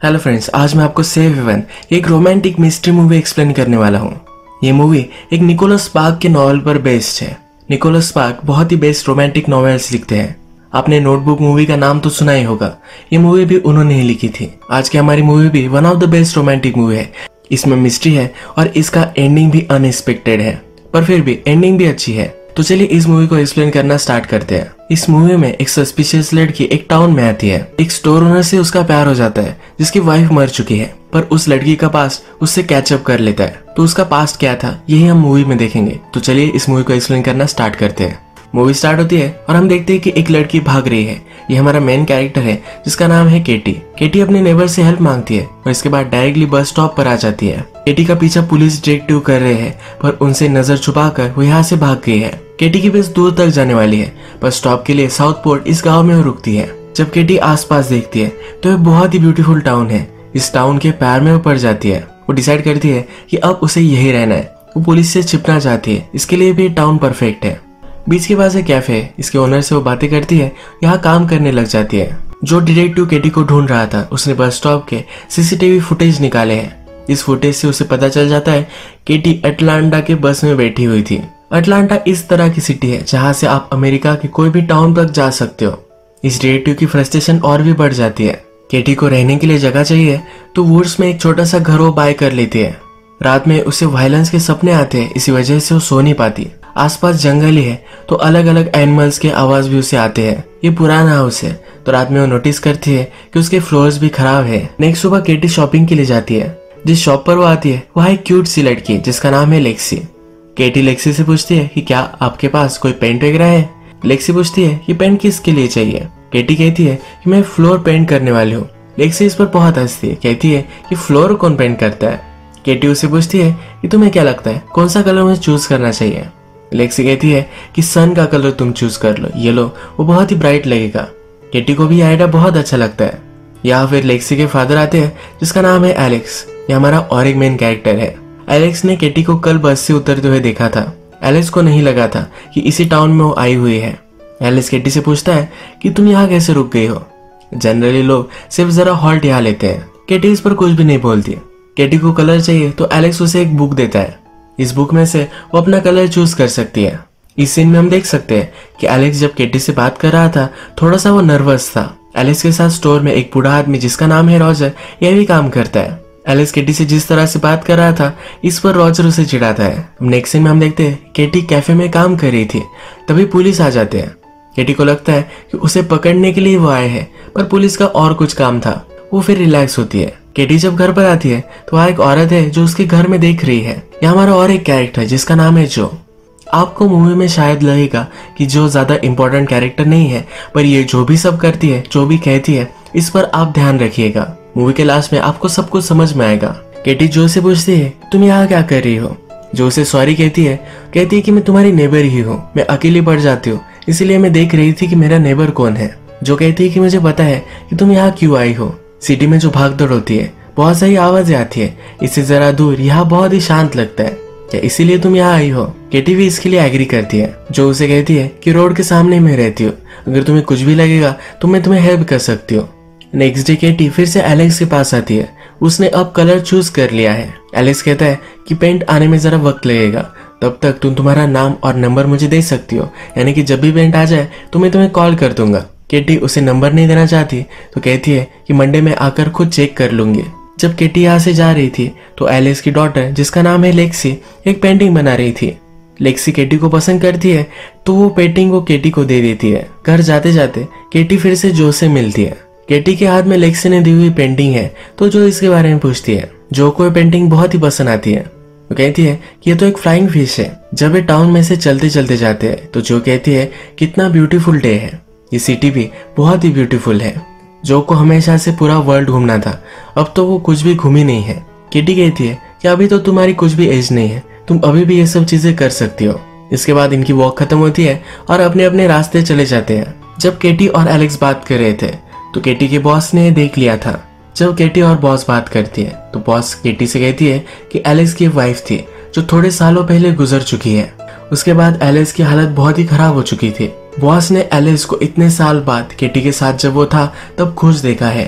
Hello friends, आज मैं आपको सेव हेवन एक रोमांटिक मिस्ट्री मूवी एक्सप्लेन करने वाला हूँ। ये मूवी एक निकोलस स्पार्क के नॉवल पर बेस्ड है। निकोलस स्पार्क बहुत ही बेस्ट रोमांटिक नॉवेल्स लिखते हैं। आपने नोटबुक मूवी का नाम तो सुना ही होगा, ये मूवी भी उन्होंने ही लिखी थी। आज की हमारी मूवी भी one of the best romantic movie है। इसमें मिस्ट्री है और इसका एंडिंग भी अनएक्सपेक्टेड है, पर फिर भी एंडिंग भी अच्छी है। तो चलिए इस मूवी को एक्सप्लेन करना स्टार्ट करते हैं। इस मूवी में एक सस्पिशियस लड़की एक टाउन में आती है। एक स्टोर ओनर से उसका प्यार हो जाता है जिसकी वाइफ मर चुकी है, पर उस लड़की का पास्ट उससे कैचअप कर लेता है। तो उसका पास्ट क्या था यही हम मूवी में देखेंगे। तो चलिए इस मूवी को एक्सप्लेन करना स्टार्ट करते हैं। मूवी स्टार्ट होती है और हम देखते हैं कि एक लड़की भाग रही है। ये हमारा मेन कैरेक्टर है जिसका नाम है केटी। केटी अपने नेबर से हेल्प मांगती है और इसके बाद डायरेक्टली बस स्टॉप पर आ जाती है। केटी का पीछा पुलिस डिटेक्टिव कर रहे हैं, पर उनसे नजर छुपाकर वो यहाँ से भाग गई है। केटी की बस दूर तक जाने वाली है, पर स्टॉप के लिए साउथ पोर्ट इस गाँव में वो रुकती है। जब केटी आसपास देखती है तो ये बहुत ही ब्यूटीफुल टाउन है। इस टाउन के प्यार में वो पड़ जाती है। वो डिसाइड करती है कि अब उसे यही रहना है। वो पुलिस से छिपना चाहती है, इसके लिए भी टाउन परफेक्ट है। बीच के पास एक कैफे है, इसके ओनर से वो बातें करती है, यहाँ काम करने लग जाती है। जो डिटेक्टिव केटी को ढूंढ रहा था उसने बस स्टॉप के सीसीटीवी फुटेज निकाले हैं। इस फुटेज से उसे पता चल जाता है केटी अटलांटा के बस में बैठी हुई थी। अटलांटा इस तरह की सिटी है जहाँ से आप अमेरिका के कोई भी टाउन तक जा सकते हो। इस डिटेक्टिव की फ्रस्ट्रेशन और भी बढ़ जाती है। केटी को रहने के लिए जगह चाहिए तो वुड्स में एक छोटा सा घर वो बाय कर लेती है। रात में उसे वायलेंस के सपने आते हैं, इसी वजह से वो सो नहीं पाती। आसपास जंगल ही है तो अलग अलग एनिमल्स के आवाज भी उसे आते हैं। ये पुराना हाउस है तो रात में वो नोटिस करती है कि उसके फ्लोर्स भी खराब है। नेक्स्ट सुबह केटी शॉपिंग के लिए जाती है। जिस शॉप पर वो आती है वह एक क्यूट सी लड़की जिसका नाम है लेक्सी। केटी लेक्सी से पूछती है कि क्या आपके पास कोई पेंट वगैरह है। लेक्सी पूछती है कि पेंट किसके लिए चाहिए। केटी कहती है कि मैं फ्लोर पेंट करने वाली हूँ। लेक्सी इस पर बहुत हंसती है, कहती है कि फ्लोर कौन पेंट करता है। केटी उससे पूछती है कि तुम्हें क्या लगता है कौन सा कलर मुझे चूज करना चाहिए। लेक्सी कहती है कि सन का कलर तुम चूज कर लो, ये लो, वो बहुत ही ब्राइट लगेगा। केटी को भी आइडिया बहुत अच्छा लगता है। या फिर लेक्सी के फादर आते हैं जिसका नाम है एलेक्स। ये हमारा और एक मेन कैरेक्टर है। एलेक्स ने केटी को कल बस से उतरते हुए देखा था। एलेक्स को नहीं लगा था कि इसी टाउन में वो आई हुई है। एलेक्स केटी से पूछता है कि तुम यहाँ कैसे रुक गई हो। जनरली लोग सिर्फ जरा हॉल्ट यहाँ लेते हैं। केटी इस पर कुछ भी नहीं बोलती। केटी को कलर चाहिए तो एलेक्स उसे एक बुक देता है। इस बुक में से वो अपना कलर चूज कर सकती है। इस सीन में हम देख सकते हैं कि एलेक्स जब केटी से बात कर रहा था थोड़ा सा वो नर्वस था। एलेक्स के साथ स्टोर में एक बूढ़ा आदमी जिसका नाम है रॉजर, यह भी काम करता है। एलेक्स केटी से जिस तरह से बात कर रहा था इस पर रॉजर उसे चिढ़ाता है। नेक्स्ट सीन में हम देखते हैं केटी कैफे में काम कर रही थी, तभी पुलिस आ जाते हैं। केटी को लगता है कि उसे पकड़ने के लिए वो आए हैं, पर पुलिस का और कुछ काम था। वो फिर रिलैक्स होती है। केटी जब घर पर आती है तो वहाँ एक औरत है जो उसके घर में देख रही है। यहाँ हमारा और एक कैरेक्टर है जिसका नाम है जो। आपको मूवी में शायद लगेगा कि जो ज्यादा इंपॉर्टेंट कैरेक्टर नहीं है, पर ये जो भी सब करती है, जो भी कहती है, इस पर आप ध्यान रखिएगा। मूवी के लास्ट में आपको सब कुछ समझ में आएगा। केटी जो से पूछती है तुम यहाँ क्या कर रही हो। जो उसे सॉरी कहती है कि मैं तुम्हारी नेबर ही हूँ, मैं अकेली पड़ जाती हूँ, इसीलिए मैं देख रही थी कि मेरा नेबर कौन है। जो कहती है कि मुझे पता है कि तुम यहाँ क्यों आई हो। सिटी में जो भागदौड़ होती है, बहुत सारी आवाजें आती है, इससे जरा दूर यहाँ बहुत ही शांत लगता है, क्या इसीलिए तुम यहाँ आई हो। केटी भी इसके लिए एग्री करती है। जो उसे कहती है कि रोड के सामने में रहती हो, अगर तुम्हें कुछ भी लगेगा तो मैं तुम्हें हेल्प कर सकती हूँ। नेक्स्ट डे केटी फिर से एलेक्स के पास आती है। उसने अब कलर चूज कर लिया है। एलेक्स कहता है कि पेंट आने में जरा वक्त लगेगा, तब तक तुम तुम्हारा नाम और नंबर मुझे दे सकती हो, यानी कि जब भी पेंट आ जाए तो मैं तुम्हें कॉल कर दूंगा। केटी उसे नंबर नहीं देना चाहती तो कहती है कि मंडे में आकर खुद चेक कर लूंगी। जब केटी यहाँ से जा रही थी तो एलेक्स की डॉटर जिसका नाम है लेक्सी एक पेंटिंग बना रही थी। लेक्सी केटी को पसंद करती है तो वो पेंटिंग वो केटी को दे देती है। घर जाते जाते केटी फिर से जो से मिलती है। केटी के हाथ में लेक्सी ने दी हुई पेंटिंग है तो जो इसके बारे में पूछती है। जो को पेंटिंग बहुत ही पसंद आती है। वो कहती है कि ये तो एक फ्लाइंग फिश है। जब ये टाउन में से चलते चलते जाते हैं तो जो कहती है कितना ब्यूटीफुल डे है, ये सिटी भी बहुत ही ब्यूटीफुल है। जो को हमेशा से पूरा वर्ल्ड घूमना था, अब तो वो कुछ भी घूमी नहीं है। केटी कहती है कि अभी तो तुम्हारी कुछ भी एज नहीं है, तुम अभी भी ये सब चीजें कर सकती हो। इसके बाद इनकी वॉक खत्म होती है और अपने अपने रास्ते चले जाते हैं। जब केटी और एलेक्स बात कर रहे थे तो केटी के बॉस ने देख लिया था। जब केटी और बॉस बात करती है तो बॉस केटी से कहती है कि एलेक्स की वाइफ थी जो थोड़े सालों पहले गुजर चुकी है। उसके बाद एलेक्स की हालत बहुत ही खराब हो चुकी थी। बॉस ने एलेक्स को इतने साल बाद केटी के साथ जब वो था तब खुश देखा है।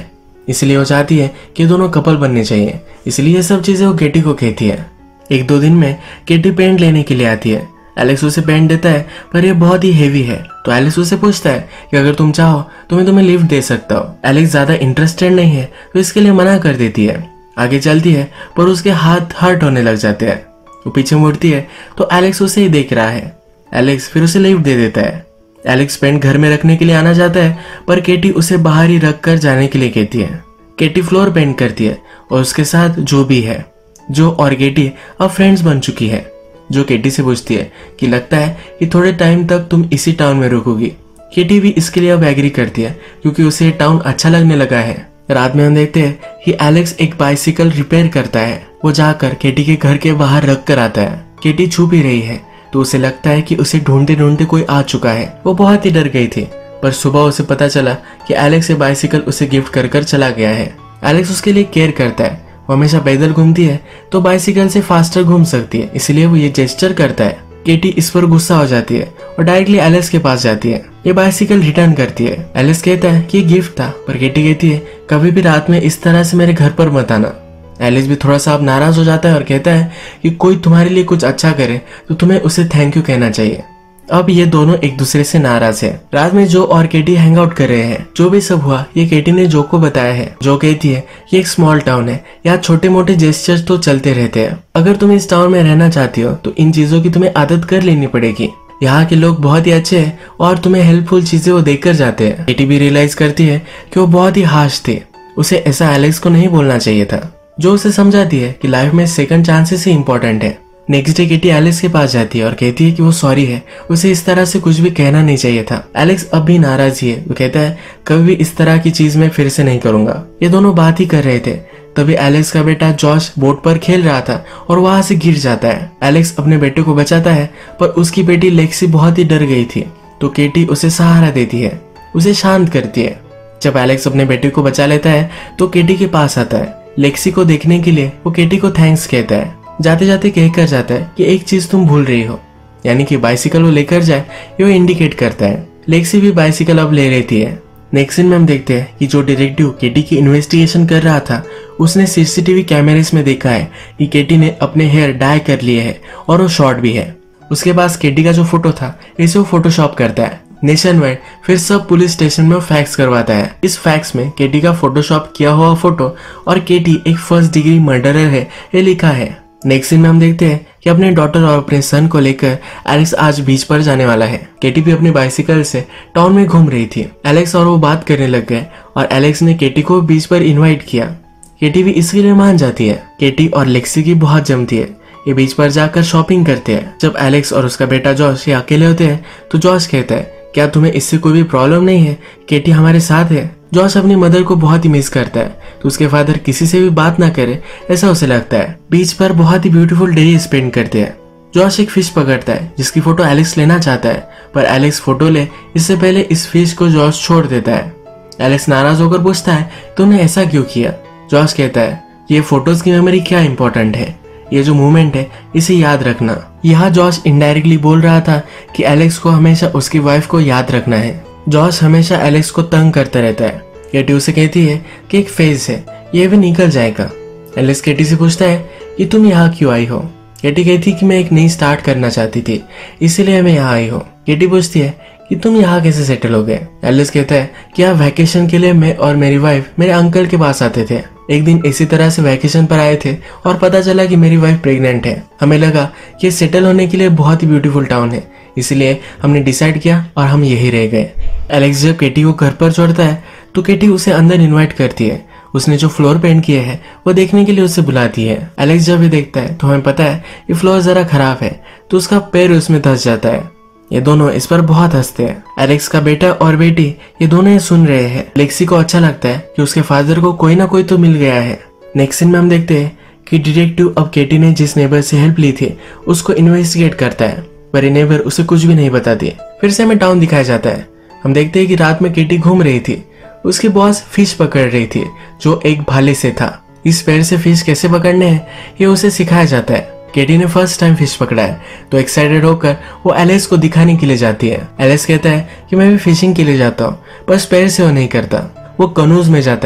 इसलिए वो चाहती है कि दोनों कपल बनने चाहिए। इसलिए ये सब चीजें वो केटी को कहती है। एक दो दिन में केटी पेंट लेने के लिए आती है। एलेक्स उसे पेंट देता है पर यह बहुत ही हेवी है, तो एलेक्स उसे पूछता है कि अगर तुम चाहो तो मैं तुम्हें लिफ्ट दे सकता हूँ। एलेक्स ज्यादा इंटरेस्टेड नहीं है तो इसके लिए मना कर देती है। आगे चलती है पर उसके हाथ हर्ट होने लग जाते हैं। वो पीछे मुड़ती है तो एलेक्स उसे ही देख रहा है। एलेक्स फिर उसे लिफ्ट दे देता है। एलेक्स पेंट घर में रखने के लिए आना चाहता है पर केटी उसे बाहर ही रख कर जाने के लिए कहती है। केटी फ्लोर पेंट करती है और उसके साथ जो भी है। जो और केटी अब फ्रेंड्स बन चुकी है। जो केटी से पूछती है कि लगता है कि थोड़े टाइम तक तुम इसी टाउन में रुकोगी। केटी भी इसके लिए अब एग्री करती है क्योंकि उसे टाउन अच्छा लगने लगा है। रात में हम देखते हैं कि एलेक्स एक बाइसिकल रिपेयर करता है। वो जाकर केटी के घर के बाहर रख कर आता है। केटी छुप ही रही है तो उसे लगता है कि उसे ढूंढते ढूंढते कोई आ चुका है। वो बहुत ही डर गई थी पर सुबह उसे पता चला कि एलेक्स ये बाइसिकल उसे गिफ्ट कर चला गया है। एलेक्स उसके लिए केयर करता है। वो हमेशा पैदल घूमती है तो बाइसिकल से फास्टर घूम सकती है, इसलिए वो ये जेस्चर करता है। केटी इस पर गुस्सा हो जाती है और डायरेक्टली एलेक्स के पास जाती है। ये बाइसिकल रिटर्न करती है। एलेक्स कहता है कि ये गिफ्ट था, पर केटी कहती है कभी भी रात में इस तरह से मेरे घर पर मत आना। एलेक्स भी थोड़ा सा अब नाराज हो जाता है और कहता है कि कोई तुम्हारे लिए कुछ अच्छा करे तो तुम्हें उसे थैंक यू कहना चाहिए। अब ये दोनों एक दूसरे से नाराज है। रात में जो और केटी हैंग आउट कर रहे हैं। जो भी सब हुआ ये केटी ने जो को बताया है। जो कहती है ये एक स्मॉल टाउन है, यहाँ छोटे मोटे जेस्चर्स तो चलते रहते हैं। अगर तुम इस टाउन में रहना चाहती हो तो इन चीजों की तुम्हें आदत कर लेनी पड़ेगी। यहाँ के लोग बहुत ही अच्छे हैं और तुम्हें हेल्पफुल चीजें वो देकर जाते हैं। केटी भी रियलाइज करती है कि वो बहुत ही हार्श थे। उसे ऐसा एलेक्स को नहीं बोलना चाहिए था। जो उसे समझाती है कि लाइफ में सेकंड चांसेस ही इंपॉर्टेंट है। नेक्स्ट डे केटी एलेक्स के पास जाती है और कहती है कि वो सॉरी है, उसे इस तरह से कुछ भी कहना नहीं चाहिए था। एलेक्स अब भी नाराज ही है। वो कहता है कभी भी इस तरह की चीज मैं फिर से नहीं करूंगा। ये दोनों बात ही कर रहे थे तभी एलेक्स का बेटा जॉश बोट पर खेल रहा था और वहां से गिर जाता है। एलेक्स अपने बेटे को बचाता है पर उसकी बेटी लेक्सी बहुत ही डर गई थी तो केटी उसे सहारा देती है, उसे शांत करती है। जब एलेक्स अपने बेटे को बचा लेता है तो केटी के पास आता है। लेक्सी को देखने के लिए वो केटी को थैंक्स कहता है। जाते जाते कहकर जाता है कि एक चीज तुम भूल रही हो, यानी कि बाइसिकल वो लेकर जाए ये वो इंडिकेट करता है। लेक्सी भी बाइसिकल अब ले लेती है। नेक्स्ट सीन में हम देखते हैं कि जो डिटेक्टिव केटी की इन्वेस्टिगेशन कर रहा था उसने सीसीटीवी कैमरेस में देखा है कि केटी ने अपने हेयर डाई कर लिए है और वो शॉर्ट भी है। उसके पास केटी का जो फोटो था इसे वो फोटोशॉप करता है। नेशन वाइड फिर सब पुलिस स्टेशन में फैक्स करवाता है। इस फैक्स में केटी का फोटोशॉप किया हुआ फोटो और केटी एक फर्स्ट डिग्री मर्डरर है ये लिखा है। नेक्स्ट सीन में हम देखते हैं कि अपने डॉटर और अपने सन को लेकर एलेक्स आज बीच पर जाने वाला है। केटी भी अपनी बाइसिकल से टाउन में घूम रही थी। एलेक्स और वो बात करने लग गए और एलेक्स ने केटी को बीच पर इनवाइट किया। केटी भी इसके लिए मान जाती है। केटी और लेक्सी की बहुत जमती है। ये बीच पर जाकर शॉपिंग करते हैं। जब एलेक्स और उसका बेटा जॉश ये अकेले होते हैं तो जॉश कहता है क्या तुम्हें इससे कोई भी प्रॉब्लम नहीं है, केटी हमारे साथ है। जॉश अपनी मदर को बहुत ही मिस करता है तो उसके फादर किसी से भी बात ना करे ऐसा उसे लगता है। बीच पर बहुत ही ब्यूटीफुल डे स्पेंड करते हैं। जॉश एक फिश पकड़ता है जिसकी फोटो एलेक्स लेना चाहता है पर एलेक्स फोटो ले इससे पहले इस फिश को जॉश छोड़ देता है। एलेक्स नाराज होकर पूछता है तुमने ऐसा क्यों किया। जॉश कहता है ये फोटोज की मेमोरी क्या इंपॉर्टेंट है, ये जो मूवमेंट है इसे याद रखना। यहाँ जॉश इनडायरेक्टली बोल रहा था कि एलेक्स को हमेशा उसकी वाइफ को याद रखना है। जॉश हमेशा एलेक्स को तंग करता रहता है। केटी उसे कहती है कि एक फेज है, ये भी निकल जाएगा। एलेक्स केटी से पूछता है कि तुम यहाँ क्यों आई हो। केटी कहती कि मैं एक नई स्टार्ट करना चाहती थी इसीलिए मैं यहाँ आई हूँ। केटी पूछती है कि तुम यहाँ कैसे सेटल हो गए। एलेक्स कहता है कि यहाँ वैकेशन के लिए मैं और मेरी वाइफ मेरे अंकल के पास आते थे। एक दिन इसी तरह से वैकेशन पर आए थे और पता चला कि मेरी वाइफ प्रेग्नेंट है। हमें लगा कि सेटल होने के लिए बहुत ही ब्यूटीफुल टाउन है इसलिए हमने डिसाइड किया और हम यही रह गए। एलेक्स जब केटी को घर पर छोड़ता है तो केटी उसे अंदर इनवाइट करती है। उसने जो फ्लोर पेंट किए हैं वो देखने के लिए उसे बुलाती है। एलेक्स जब ये देखता है तो हमें पता है ये फ्लोर जरा खराब है तो उसका पैर उसमें धंस जाता है। ये दोनों इस पर बहुत हंसते हैं। एलेक्स का बेटा और बेटी ये दोनों ये सुन रहे हैं। लेक्सी को अच्छा लगता है कि उसके फादर को कोई ना कोई तो मिल गया है। नेक्स्ट सीन में हम देखते हैं कि डिटेक्टिव अब केटी ने जिस नेबर से हेल्प ली थी उसको इन्वेस्टिगेट करता है पर ये नेबर उसे कुछ भी नहीं बताती। फिर से हमें टाउन दिखाया जाता है। हम देखते हैं कि रात में केटी घूम रही थी। उसकी बॉस फिश पकड़ रही थी जो एक भाले से था। इस पैर से फिश कैसे पकड़ने हैं ये उसे सिखाया जाता है। केटी ने फर्स्ट टाइम फिश पकड़ा है तो एक्साइटेड होकर वो एलेक्स को दिखाने के लिए जाती है। एलेक्स कहता है कि मैं भी फिशिंग के लिए जाता हूँ पर पैर से वो नहीं करता। वो कनूज में जाता है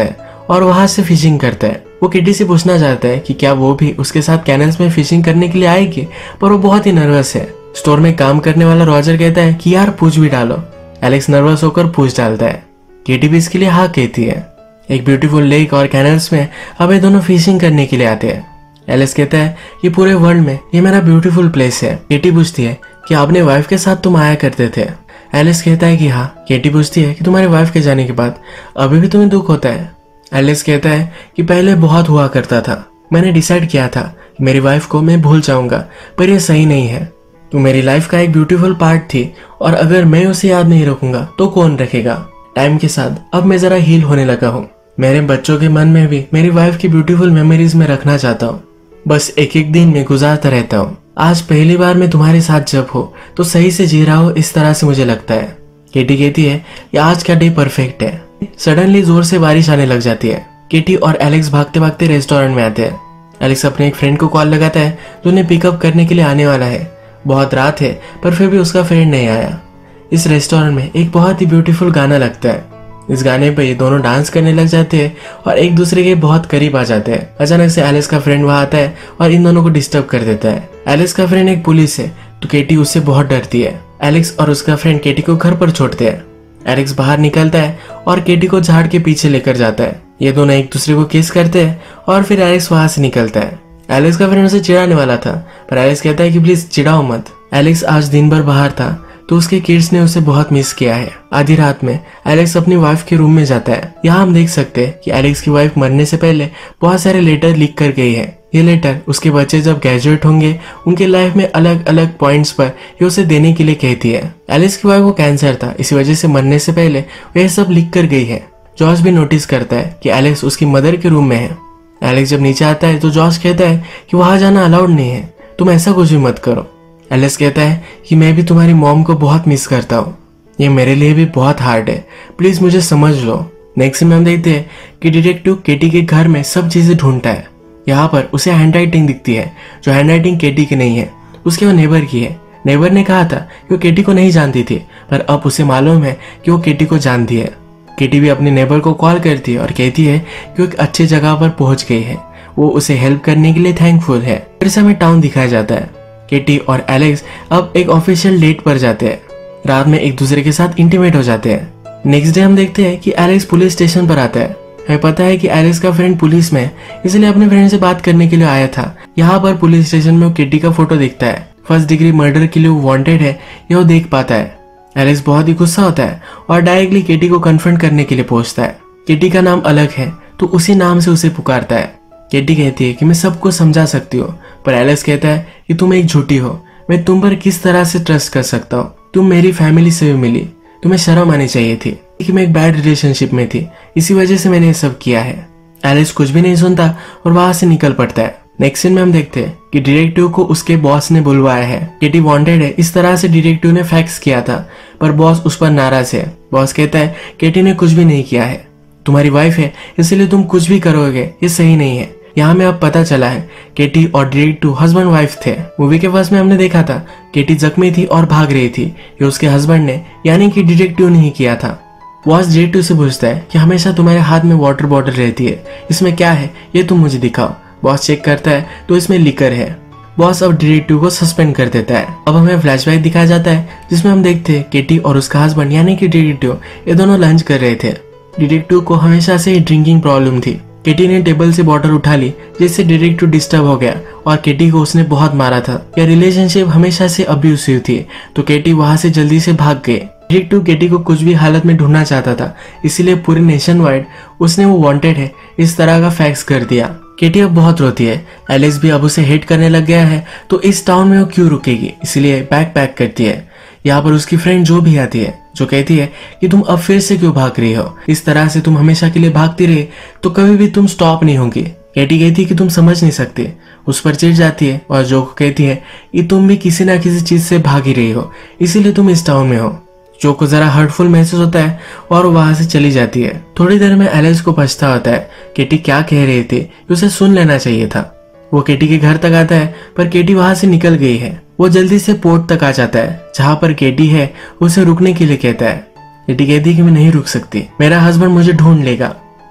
और वहां से फिशिंग करता है। वो केटी से पूछना चाहता है कि क्या वो भी उसके साथ कैनल्स में फिशिंग करने के लिए आएगी, पर वो बहुत ही नर्वस है। स्टोर में काम करने वाला रॉजर कहता है कि यार पूछ भी डालो। एलेक्स नर्वस होकर पूछ डालता है। केटी भी इसके लिए हाँ कहती है। एक ब्यूटीफुल लेक और कैनल्स में अब ये दोनों फिशिंग करने के लिए आते हैं। एलेक्स कहता है कि पूरे वर्ल्ड में ये मेरा ब्यूटीफुल प्लेस है। केटी पूछती है कि अपने वाइफ के साथ तुम आया करते थे। एलेक्स कहता है कि हाँ। केटी पूछती है कि तुम्हारे वाइफ के जाने के बाद अभी भी तुम्हें दुख होता है। एलेक्स कहता है कि पहले बहुत हुआ करता था, मैंने डिसाइड किया था कि मेरी वाइफ को मैं भूल जाऊंगा, पर यह सही नहीं है। तो मेरी लाइफ का एक ब्यूटीफुल पार्ट थी और अगर मैं उसे याद नहीं रखूंगा तो कौन रखेगा। टाइम के साथ अब मैं जरा हील होने लगा हूँ। मेरे बच्चों के मन में भी मेरी वाइफ की ब्यूटीफुल मेमोरीज में रखना चाहता हूँ। बस एक एक दिन में गुजारता रहता हूँ। आज पहली बार मैं तुम्हारे साथ जब हो तो सही से जी रहा हो, इस तरह से मुझे लगता है। केटी कहती है कि आज का डे परफेक्ट है। सडनली जोर से बारिश आने लग जाती है। केटी और एलेक्स भागते भागते रेस्टोरेंट में आते हैं। एलेक्स अपने एक फ्रेंड को कॉल लगाता है जो उन्हें पिकअप करने के लिए आने वाला है। बहुत रात है पर फिर भी उसका फ्रेंड नहीं आया। इस रेस्टोरेंट में एक बहुत ही ब्यूटीफुल गाना लगता है। इस गाने पर ये दोनों डांस करने लग जाते हैं और एक दूसरे के बहुत करीब आ जाते हैं। अचानक से एलेक्स का फ्रेंड वहां आता है और इन दोनों को डिस्टर्ब कर देता है। एलेक्स का फ्रेंड एक पुलिस है तो केटी उससे बहुत डरती है। एलेक्स और उसका फ्रेंड केटी को घर पर छोड़ते हैं। एलेक्स बाहर निकलता है और केटी को झाड़ के पीछे लेकर जाता है। ये दोनों एक दूसरे को किस करते हैं और फिर एलेक्स वहां से निकलता है। एलेक्स का फ्रेंड उसे चिढ़ाने वाला था पर एलेक्स कहता है कि प्लीज चिढ़ाओ मत। एलेक्स आज दिन भर बाहर था तो उसके किड्स ने उसे बहुत मिस किया है। आधी रात में एलेक्स अपनी वाइफ के रूम में जाता है। यहाँ हम देख सकते हैं कि एलेक्स की वाइफ मरने से पहले बहुत सारे लेटर लिख कर गई है। ये लेटर उसके बच्चे जब ग्रेजुएट होंगे उनके लाइफ में अलग अलग पॉइंट्स पर ये उसे देने के लिए कहती है। एलेक्स की वाइफ को कैंसर था, इसी वजह से मरने से पहले वह सब लिख कर गई है। जॉर्ज भी नोटिस करता है कि एलेक्स उसकी मदर के रूम में है। एलेक्स जब नीचे आता है तो जॉर्ज कहता है कि वहां जाना अलाउड नहीं है, तुम ऐसा कुछ भी मत करो। एलेक्स कहता है कि मैं भी तुम्हारी मॉम को बहुत मिस करता हूँ, ये मेरे लिए भी बहुत हार्ड है, प्लीज मुझे समझ लो। नेक्स्ट में हम देखते हैं कि डिटेक्टिव केटी के घर में सब चीजें ढूंढता है। यहाँ पर उसे हैंडराइटिंग दिखती है जो हैंडराइटिंग केटी की नहीं है, उसके वो नेबर की है। नेबर ने कहा था कि वो केटी को नहीं जानती थी पर अब उसे मालूम है कि वो केटी को जानती है। केटी भी अपने नेबर को कॉल करती है और कहती है कि वो एक अच्छी जगह पर पहुंच गई है, वो उसे हेल्प करने के लिए थैंकफुल है। फिर से हमें टाउन दिखाया जाता है। केटी और एलेक्स अब एक ऑफिशियल डेट पर जाते हैं। रात में एक दूसरे के साथ इंटीमेट हो जाते हैं। नेक्स्ट डे हम देखते हैं कि एलेक्स पुलिस स्टेशन पर आता है। हमें पता है कि एलेक्स का फ्रेंड पुलिस में इसलिए अपने फ्रेंड से बात करने के लिए आया था। यहाँ पर पुलिस स्टेशन में वो केटी का फोटो दिखता है। फर्स्ट डिग्री मर्डर के लिए वो वांटेड है, यह वो देख पाता है। एलेक्स बहुत ही गुस्सा होता है और डायरेक्टली केटी को कन्फ्रंट करने के लिए पहुंचता है। केटी का नाम अलग है तो उसी नाम से उसे पुकारता है। केटी कहती है कि मैं सबको समझा सकती हूँ, पर एलेक्स कहता है कि तुम एक झूठी हो, मैं तुम पर किस तरह से ट्रस्ट कर सकता हूँ, तुम मेरी फैमिली से भी मिली, तुम्हें शर्म आनी चाहिए थी कि मैं एक बैड रिलेशनशिप में थी, इसी वजह से मैंने ये सब किया है। एलेक्स कुछ भी नहीं सुनता और वहां से निकल पड़ता है। नेक्स्ट सीन में हम देखते हैं कि डिटेक्टिव को उसके बॉस ने बुलवाया है। केटी वांटेड है, इस तरह से डिटेक्टिव ने फैक्स किया था पर बॉस उस पर नाराज है। बॉस कहता है केटी ने कुछ भी नहीं किया है, तुम्हारी वाइफ है इसलिए तुम कुछ भी करोगे, ये सही नहीं है। यहाँ में अब पता चला है केटी और डिटेक्टिव हस्बैंड वाइफ थे। मूवी के फर्स्ट में हमने देखा था केटी जख्मी थी और भाग रही थी, ये उसके हस्बैंड ने यानी कि डिटेक्टिव ने ही किया था। बॉस डिटेक्टिव से पूछता है कि हमेशा तुम्हारे हाथ में वाटर बॉटल रहती है, इसमें क्या है ये तुम मुझे दिखाओ। बॉस चेक करता है तो इसमें लिकर है। बॉस अब डिटेक्टिव को सस्पेंड कर देता है। अब हमें फ्लैशबैक दिखाया जाता है जिसमें हम देखते हैं केटी और उसका हस्बैंड यानी कि डिटेक्टिव ये दोनों लंच कर रहे थे। डिटेक्टिव को हमेशा से ही ड्रिंकिंग प्रॉब्लम थी। केटी ने टेबल से बॉटल उठा ली जिससे डिटेक्टिव डिस्टर्ब हो गया और केटी को उसने बहुत मारा था। यह रिलेशनशिप हमेशा से अब्यूसिव थी तो केटी वहां से जल्दी से भाग गई। डिटेक्टिव केटी को कुछ भी हालत में ढूंढना चाहता था, इसीलिए पूरे नेशन वाइड उसने वो वांटेड है इस तरह का फैक्स कर दिया। केटी अब बहुत रोती है। एलेक्स भी अब उसे हेट करने लग गया है तो इस टाउन में वो क्यों रुकेगी, इसलिए बैग पैक करती है। यहाँ पर उसकी फ्रेंड जो भी आती है जो कहती है कि तुम अब फिर से क्यों भाग रही हो, इस तरह से तुम हमेशा के लिए भागती रही तो कभी भी तुम स्टॉप नहीं होगी। केटी कहती है कि तुम समझ नहीं सकते, उस पर चिढ़ जाती है और जो कहती है कि तुम भी किसी ना किसी चीज से भागी रही हो इसीलिए तुम इस टाउन में हो। जो को जरा हर्टफुल महसूस होता है और वहां से चली जाती है। थोड़ी देर में एलेक्स को पछता होता है केटी क्या कह रही थी, उसे सुन लेना चाहिए था। वो केटी के घर तक आता है पर केटी वहां से निकल गई है। वो जल्दी से पोर्ट तक आ जाता है जहाँ पर केटी है, उसे रुकने के लिए कहता है। केटी कहती है कि मैं नहीं रुक सकती, मेरा हस्बैंड मुझे ढूंढ लेगा।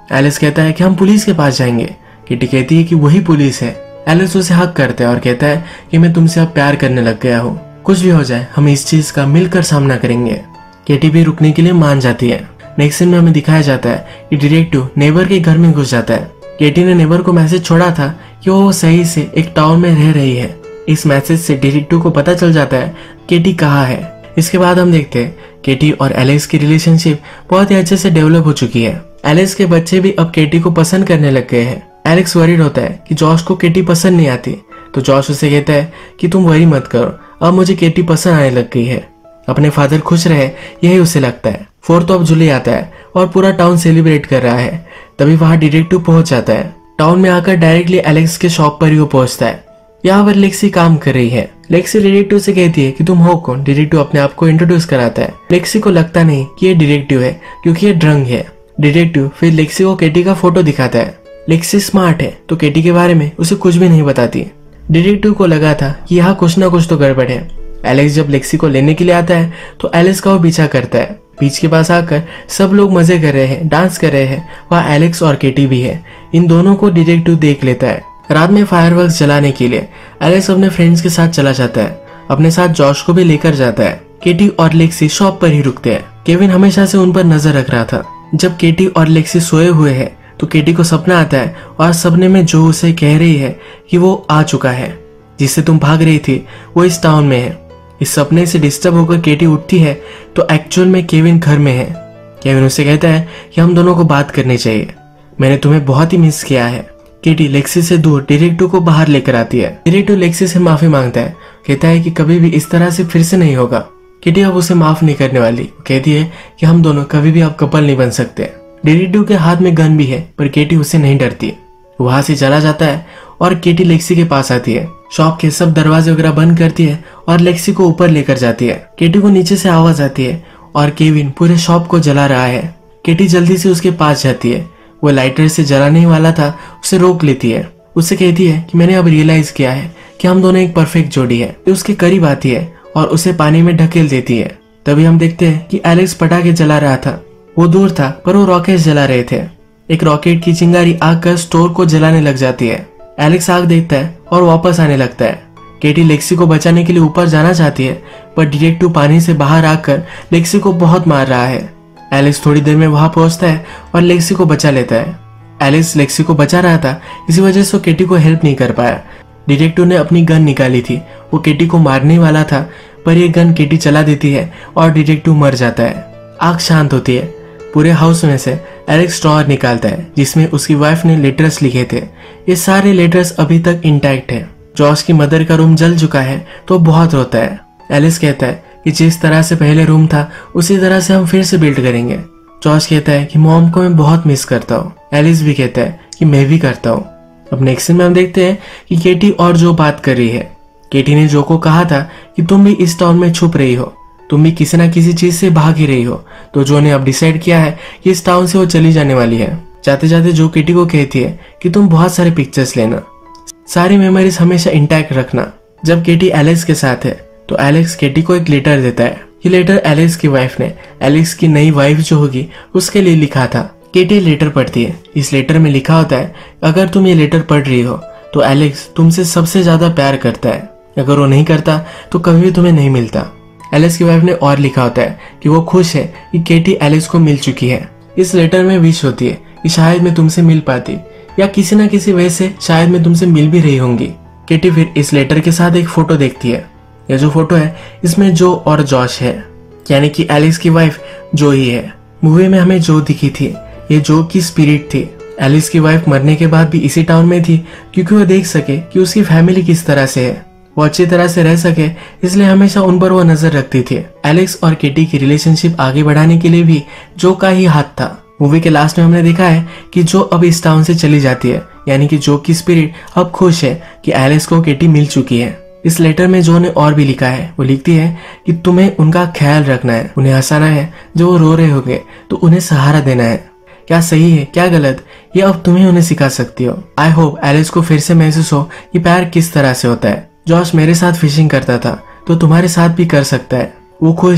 एलिस कहता है कि हम पुलिस के पास जाएंगे। केटी कहती है कि वही पुलिस है। एलिस उसे हक करता है और कहता है कि मैं तुमसे अब प्यार करने लग गया हूँ, कुछ भी हो जाए हम इस चीज का मिलकर सामना करेंगे। केटी भी रुकने के लिए मान जाती है। नेक्स्ट सीन में हमें दिखाया जाता है कि डिटेक्टिव नेबर के घर में घुस जाता है। केटी ने नेबर को मैसेज छोड़ा था कि वो सही से एक टाउन में रह रही है। इस मैसेज से डिटेक्टिव को पता चल जाता है केटी कहाँ है। इसके बाद हम देखते हैं केटी और एलेक्स की रिलेशनशिप बहुत ही अच्छे से डेवलप हो चुकी है। एलेक्स के बच्चे भी अब केटी को पसंद करने लग गए हैं। एलेक्स वरीड होता है कि जॉश को केटी पसंद नहीं आती, तो जॉश उसे कहता है कि तुम वरी मत करो, अब मुझे केटी पसंद आने लग गई है। अपने फादर खुश रहे यही उसे लगता है। 4th ऑफ जुलाई आता है और पूरा टाउन सेलिब्रेट कर रहा है। तभी वहां डिटेक्टिव पहुंच जाता है। टाउन में आकर डायरेक्टली एलेक्स के शॉप पर ही वो पहुंचता है। यहाँ पर लेक्सी काम कर रही है। लेक्सी डिटेक्टिव से कहती है कि तुम हो कौन। डिटेक्टिव अपने आप को इंट्रोड्यूस कराता है। लेक्सी को लगता नहीं कि ये डिटेक्टिव है क्योंकि ये ड्रंक है। डिटेक्टिव फिर लेक्सी को केटी का फोटो दिखाता है। लेक्सी स्मार्ट है तो केटी के बारे में उसे कुछ भी नहीं बताती। डिटेक्टिव को लगा था कि यहाँ कुछ ना कुछ तो गड़बड़ है। एलेक्स जब लेक्सी को लेने के लिए आता है तो एलेक्स का वो पीछा करता है। बीच के पास आकर सब लोग मजे कर रहे हैं, डांस कर रहे हैं। वहाँ एलेक्स और केटी भी है। इन दोनों को डिटेक्टिव देख लेता है। रात में फायरवर्क्स जलाने के लिए एलेक्स अपने फ्रेंड्स के साथ चला जाता है। अपने साथ जॉश को भी लेकर जाता है। केटी और लेक्सी शॉप पर ही रुकते हैं। केविन हमेशा से उन पर नजर रख रहा था। जब केटी और लेक्सी सोए हुए हैं तो केटी को सपना आता है और सपने में जो उसे कह रही है कि वो आ चुका है, जिससे तुम भाग रही थी वो इस टाउन में है। इस सपने से डिस्टर्ब होकर केटी उठती है तो एक्चुअल में केविन घर में है। केविन उसे कहता है कि हम दोनों को बात करनी चाहिए, मैंने तुम्हें बहुत ही मिस किया है। केटी लेक्सी से दूर डिटेक्टिव को बाहर लेकर आती है। डिटेक्टिव लेक्सी से माफी मांगता है, कहता है कि कभी भी इस तरह से फिर से नहीं होगा। केटी अब उसे माफ नहीं करने वाली। कहती है कि हम दोनों कभी भी अब कपल नहीं बन सकते। डिटेक्टिव के हाथ में गन भी है पर केटी उससे नहीं डरती। वहां से चला जाता है और केटी लेक्सी के पास आती है। शॉप के सब दरवाजे वगैरह बंद करती है और लेक्सी को ऊपर लेकर जाती है। केटी को नीचे से आवाज आती है और केविन पूरे शॉप को जला रहा है। केटी जल्दी से उसके पास जाती है। वो लाइटर से जलाने वाला था, उसे रोक लेती है। उससे कहती है कि मैंने अब रियलाइज किया है कि हम दोनों एक परफेक्ट जोड़ी है। ये उसके करीब आती है और उसे पानी में ढकेल देती है। तभी हम देखते हैं कि एलेक्स पटाखे जला रहा था। वो दूर था पर वो रॉकेट जला रहे थे। एक रॉकेट की चिंगारी आग कर स्टोर को जलाने लग जाती है। एलेक्स आग देखता है और वापस आने लगता है। केटी लेक्सी को बचाने के लिए ऊपर जाना चाहती है पर डिटेक्टिव पानी से बाहर आकर लेक्सी को बहुत मार रहा है। एलेक्स थोड़ी देर में वहां पहुंचता है और लेक्सी को बचा लेता है। एलेक्स लेक्सी को बचा रहा था, इसी वजह से केटी को हेल्प नहीं कर पाया। डिटेक्टिव ने अपनी गन निकाली थी, वो केटी को मारने वाला था पर ये गन केटी चला देती है और डिटेक्टिव मर जाता है। आग शांत होती है। पूरे हाउस में से एलेक्स ड्रॉअर निकालता है जिसमें उसकी वाइफ ने लेटर्स लिखे थे। ये सारे लेटर्स अभी तक इंटैक्ट है। जॉश की मदर का रूम जल चुका है तो बहुत रोता है। एलेक्स कहता है कि जिस तरह से पहले रूम था उसी तरह से हम फिर से बिल्ड करेंगे। जॉश कहता है कि मॉम को मैं बहुत मिस करता हूँ। एलिस भी कहता है कि मैं भी करता हूँ। अब नेक्स्ट सीन में हम देखते हैं कि केटी और जो बात कर रही है। केटी ने जो को कहा था कि तुम भी इस टाउन में छुप रही हो, तुम भी किसी ना किसी चीज से भाग ही रही हो। तो जो ने अब डिसाइड किया है कि इस टाउन से वो चली जाने वाली है। जाते जाते जो केटी को कहती है कि तुम बहुत सारे पिक्चर्स लेना, सारी मेमोरीज हमेशा इंटैक्ट रखना। जब केटी एलेक्स के साथ है तो एलेक्स केटी को एक लेटर देता है। ये लेटर एलेक्स की वाइफ ने एलेक्स की नई वाइफ जो होगी उसके लिए लिखा था। केटी लेटर पढ़ती है। इस लेटर में लिखा होता है अगर तुम ये लेटर पढ़ रही हो तो एलेक्स तुमसे सबसे ज्यादा प्यार करता है, अगर वो नहीं करता तो कभी भी तुम्हें नहीं मिलता। एलेक्स की वाइफ ने और लिखा होता है कि वो खुश है कि केटी एलेक्स को मिल चुकी है। इस लेटर में विश होती है कि शायद मैं तुमसे मिल पाती या किसी न किसी वजह से शायद मैं तुमसे मिल भी रही होंगी। केटी फिर इस लेटर के साथ एक फोटो देखती है। यह जो फोटो है इसमें जो और जॉश है, यानी कि एलेक्स की वाइफ जो ही है। मूवी में हमें जो दिखी थी ये जो की स्पिरिट थी। एलेक्स की वाइफ मरने के बाद भी इसी टाउन में थी क्योंकि वो देख सके कि उसकी फैमिली किस तरह से है, वो अच्छी तरह से रह सके, इसलिए हमेशा उन पर वो नजर रखती थी। एलेक्स और केटी की रिलेशनशिप आगे बढ़ाने के लिए भी जो का ही हाथ था। मूवी के लास्ट में हमने देखा है कि जो अब इस टाउन से चली जाती है, यानी कि जो की स्पिरिट अब खुश है कि एलेक्स को केटी मिल चुकी है। इस लेटर में जो ने और भी लिखा है, वो लिखती है कि तुम्हें उनका ख्याल रखना है, उन्हें हंसाना है, जो वो रो रहे होंगे तो उन्हें सहारा देना है। क्या सही है क्या गलत ये अब तुम्हें उन्हें सिखा सकती हो। आई होप एलेक्स को फिर से महसूस हो कि प्यार किस तरह से होता है। जॉश मेरे साथ फिशिंग करता था तो तुम्हारे साथ भी कर सकता है। वो खुश है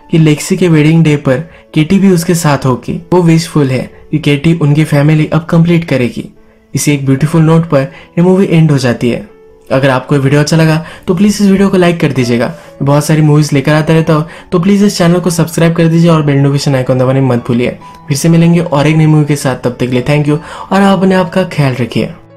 कि लेक्सी के वेडिंग डे पर केटी भी उसके साथ होगी। वो विशफुल है कि केटी उनकी फैमिली अब कंप्लीट करेगी। इसी एक ब्यूटीफुल नोट पर ये मूवी एंड हो जाती है। अगर आपको ये वीडियो अच्छा लगा तो प्लीज इस वीडियो को लाइक कर दीजिएगा। बहुत सारी मूवीज लेकर आता रहता हूँ, तो प्लीज इस चैनल को सब्सक्राइब कर दीजिए और बेल नोटिफिकेशन आइकन दबाने मत भूलिए। फिर से मिलेंगे और एक नई मूवी के साथ, तब तक के लिए थैंक यू और आप अपने आप का ख्याल रखिए।